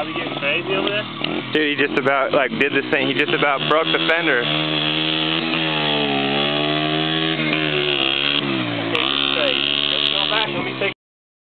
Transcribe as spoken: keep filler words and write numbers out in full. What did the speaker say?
Bobby getting crazy over there? Dude, he just about, like, did the same. He just about broke the fender.